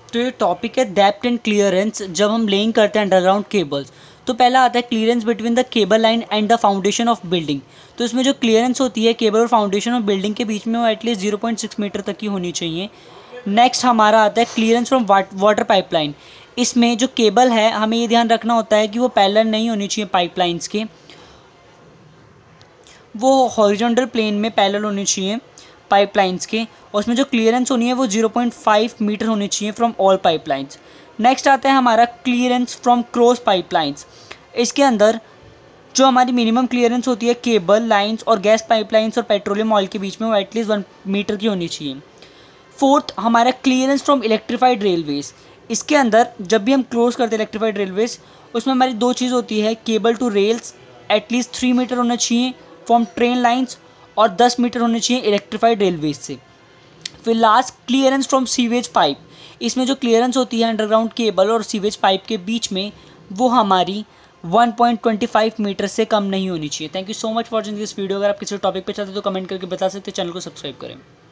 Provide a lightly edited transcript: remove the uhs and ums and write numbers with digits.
तो ये टॉपिक है डेप्थ एंड क्लियरेंस जब हम लेइंग करते हैं अंडरग्राउंड केबल्स। तो पहला आता है clearance between the cable line and the foundation of building. तो इसमें जो क्लियरेंस होती है केबल और फाउंडेशन ऑफ बिल्डिंग के बीच में वो एटलीस्ट 0.6 मीटर तक की होनी चाहिए। नेक्स्ट हमारा आता है क्लियरेंस फ्रॉम वाटर पाइपलाइन। इसमें जो केबल है हमें ये ध्यान रखना होता है कि वो पैरेलल नहीं होनी चाहिए पाइपलाइंस के, वो हॉरिजॉन्टल प्लेन में पैरेलल होनी चाहिए पाइपलाइंस के, और उसमें जो क्लियरेंस होनी है वो 0.5 मीटर होनी चाहिए फ्रॉम ऑल पाइपलाइंस। नेक्स्ट आता है हमारा क्लियरेंस फ्रॉम क्रॉस पाइपलाइंस। इसके अंदर जो हमारी मिनिमम क्लियरेंस होती है केबल लाइंस और गैस पाइपलाइंस और पेट्रोलियम ऑयल के बीच में वो एटलीस्ट 1 मीटर की होनी चाहिए। फोर्थ हमारा क्लियरेंस फ्रॉम इलेक्ट्रीफाइड रेलवेज। इसके अंदर जब भी हम क्लोज करते हैं इलेक्ट्रीफाइड रेलवेज, उसमें हमारी दो चीज़ होती है, cable to rails at least 3 metre होना चाहिए फ्रॉम ट्रेन लाइंस और 10 मीटर होने चाहिए इलेक्ट्रीफाइड रेलवेज से। फिर last clearance from sewage pipe. इसमें जो क्लियरेंस होती है अंडरग्राउंड केबल और सीवेज पाइप के बीच में वो हमारी 1.25 मीटर से कम नहीं होनी चाहिए। Thank you so much for watching this video. अगर आप किसी टॉपिक पे चाहते हो तो कमेंट करके बता सकते हैं, चैनल को सब्सक्राइब करें।